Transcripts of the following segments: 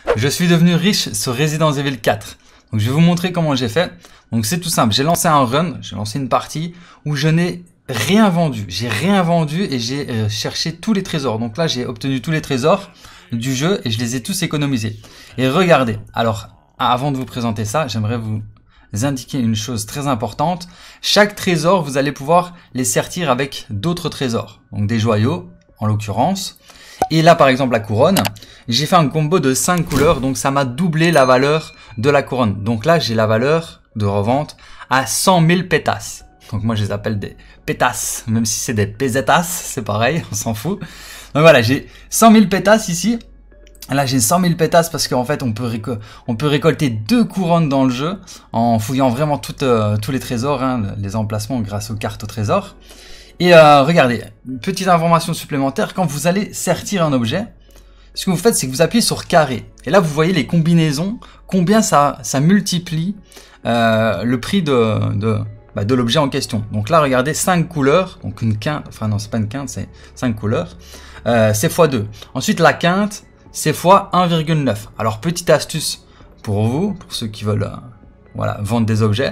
Je suis devenu riche sur Resident Evil 4. Donc je vais vous montrer comment j'ai fait. Donc c'est tout simple, j'ai lancé un run, j'ai lancé une partie où je n'ai rien vendu. J'ai rien vendu et j'ai cherché tous les trésors. Donc là j'ai obtenu tous les trésors du jeu et je les ai tous économisés. Et regardez, alors avant de vous présenter ça, j'aimerais vous indiquer une chose très importante. Chaque trésor, vous allez pouvoir les sertir avec d'autres trésors. Donc des joyaux, en l'occurrence. Et là, par exemple, la couronne, j'ai fait un combo de 5 couleurs, donc ça m'a doublé la valeur de la couronne. Donc là, j'ai la valeur de revente à 100 000 pétasses. Donc moi, je les appelle des pétasses, même si c'est des pesetas, c'est pareil, on s'en fout. Donc voilà, j'ai 100 000 pétasses ici. Là, j'ai 100 000 pétasses parce qu'en fait, on peut récolter 2 couronnes dans le jeu en fouillant vraiment tous les trésors, hein, les emplacements grâce aux cartes au trésor. Et regardez, une petite information supplémentaire, quand vous allez sertir un objet, ce que vous faites, c'est que vous appuyez sur carré. Et là, vous voyez les combinaisons, combien ça multiplie le prix de l'objet en question. Donc là, regardez, 5 couleurs, donc une quinte, enfin non, c'est pas une quinte, c'est 5 couleurs, c'est x2. Ensuite, la quinte, c'est x 1,9. Alors, petite astuce pour vous, pour ceux qui veulent voilà, vendre des objets,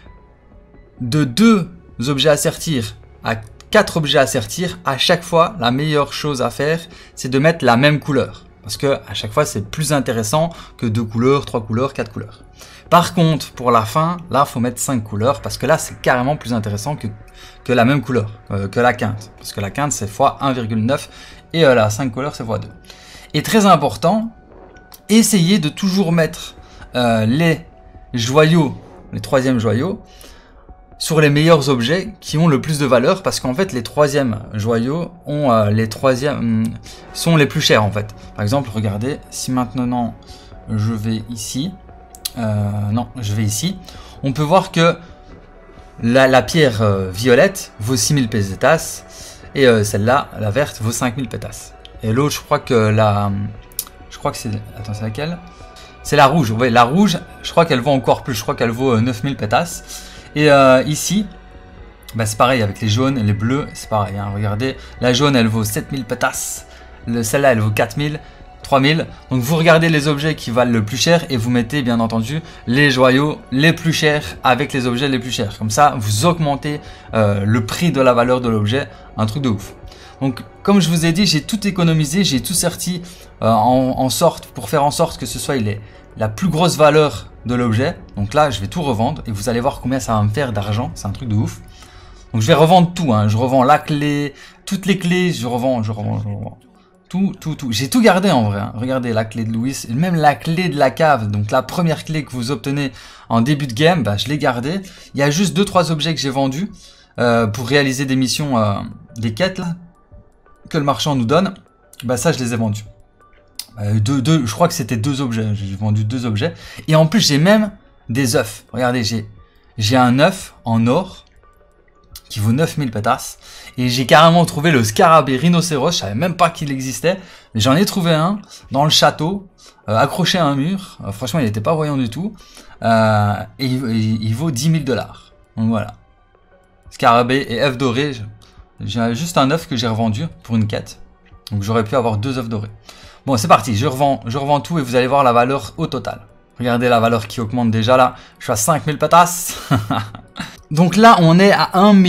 de 2 objets à sertir à 4 objets à sertir, à chaque fois, la meilleure chose à faire, c'est de mettre la même couleur. Parce que à chaque fois, c'est plus intéressant que 2 couleurs, 3 couleurs, 4 couleurs. Par contre, pour la fin, là, faut mettre 5 couleurs, parce que là, c'est carrément plus intéressant que la même couleur, que la quinte. Parce que la quinte, c'est x 1,9, et la 5 couleurs, c'est x2. Et très important, essayez de toujours mettre les joyaux, les 3e joyaux, sur les meilleurs objets qui ont le plus de valeur, parce qu'en fait les 3e joyaux ont sont les plus chers en fait. Par exemple, regardez, si maintenant je vais ici, je vais ici, on peut voir que la pierre violette vaut 6000 pesetas et celle-là, la verte, vaut 5000 pétasses. Et l'autre, je crois que c'est, attends, c'est laquelle? C'est la rouge. Ouais, la rouge, je crois qu'elle vaut encore plus, je crois qu'elle vaut 9000 pétasses. Et ici, bah c'est pareil avec les jaunes et les bleus, c'est pareil. Hein, regardez, la jaune elle vaut 7000 pétasses, celle-là elle vaut 4000, 3000. Donc vous regardez les objets qui valent le plus cher et vous mettez bien entendu les joyaux les plus chers avec les objets les plus chers. Comme ça, vous augmentez le prix de la valeur de l'objet, un truc de ouf. Donc comme je vous ai dit, j'ai tout économisé, j'ai tout sorti pour faire en sorte que ce soit la plus grosse valeur de l'objet. Donc là, je vais tout revendre et vous allez voir combien ça va me faire d'argent. C'est un truc de ouf. Donc je vais revendre tout. Hein. Je revends la clé, toutes les clés. Je revends. Tout. J'ai tout gardé en vrai. Hein. Regardez la clé de Louis, même la clé de la cave. Donc la première clé que vous obtenez en début de game, bah, je l'ai gardée. Il y a juste 2-3 objets que j'ai vendus pour réaliser des missions, des quêtes là, que le marchand nous donne. Bah ça, je les ai vendus. Je crois que c'était 2 objets. J'ai vendu 2 objets. Et en plus, j'ai même des œufs. Regardez, j'ai un œuf en or qui vaut 9000 pétasses. Et j'ai carrément trouvé le scarabée rhinocéros. Je savais même pas qu'il existait. Mais j'en ai trouvé un dans le château, accroché à un mur. Franchement, il n'était pas voyant du tout. Et il vaut 10 000 $. Donc voilà. Scarabée et œuf doré. J'ai juste un œuf que j'ai revendu pour une quête. Donc j'aurais pu avoir 2 œufs dorés. Bon, c'est parti, je revends tout et vous allez voir la valeur au total. Regardez la valeur qui augmente déjà là. Je suis à 5000 pétasses. Donc là, on est à 1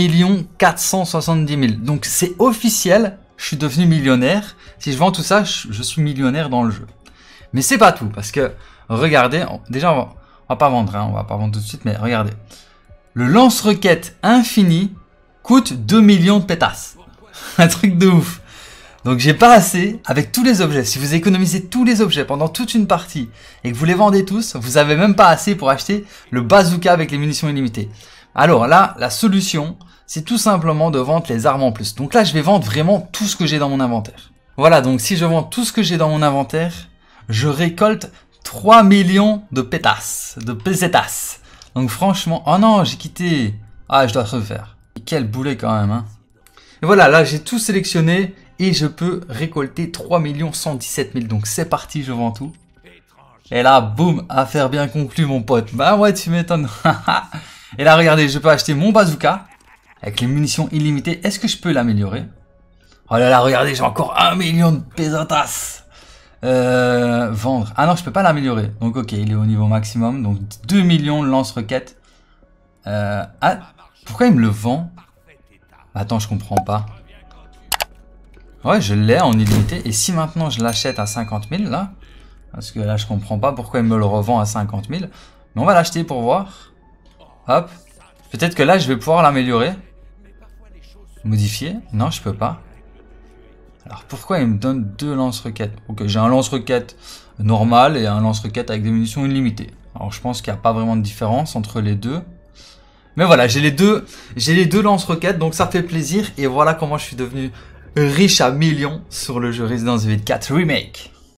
470 000. Donc c'est officiel, je suis devenu millionnaire. Si je vends tout ça, je suis millionnaire dans le jeu. Mais c'est pas tout, parce que regardez, déjà on va pas vendre, hein, on va pas vendre tout de suite, mais regardez. Le lance-roquette infini coûte 2 millions de pétasses. Un truc de ouf. Donc j'ai pas assez avec tous les objets. Si vous économisez tous les objets pendant toute une partie et que vous les vendez tous, vous avez même pas assez pour acheter le bazooka avec les munitions illimitées. Alors là, la solution, c'est tout simplement de vendre les armes en plus. Donc là, je vais vendre vraiment tout ce que j'ai dans mon inventaire. Voilà, donc si je vends tout ce que j'ai dans mon inventaire, je récolte 3 millions de pétasses, de pesetas. Donc franchement, oh non, j'ai quitté. Ah, je dois refaire. Quel boulet quand même, hein. Et voilà, là j'ai tout sélectionné. Et je peux récolter 3 117 000. Donc c'est parti, je vends tout. Et là, boum, affaire bien conclue, mon pote. Bah ouais, tu m'étonnes. Et là, regardez, je peux acheter mon bazooka avec les munitions illimitées. Est-ce que je peux l'améliorer? Oh là là, regardez, j'ai encore 1 million de pesetas. Vendre. Ah non, je peux pas l'améliorer. Donc ok, il est au niveau maximum. Donc 2 millions de lance-roquettes. Ah, pourquoi il me le vend? Attends, je comprends pas. Ouais, je l'ai en illimité. Et si maintenant je l'achète à 50 000 là? Parce que là, je comprends pas pourquoi il me le revend à 50 000. Mais on va l'acheter pour voir. Hop. Peut-être que là, je vais pouvoir l'améliorer. Modifier. Non, je peux pas. Alors pourquoi il me donne deux lance-roquettes? Ok, j'ai un lance-roquette normal et un lance-roquette avec des munitions illimitées. Alors je pense qu'il n'y a pas vraiment de différence entre les deux. Mais voilà, j'ai les deux lance-roquettes, donc ça fait plaisir. Et voilà comment je suis devenu riche à millions sur le jeu Resident Evil 4 Remake.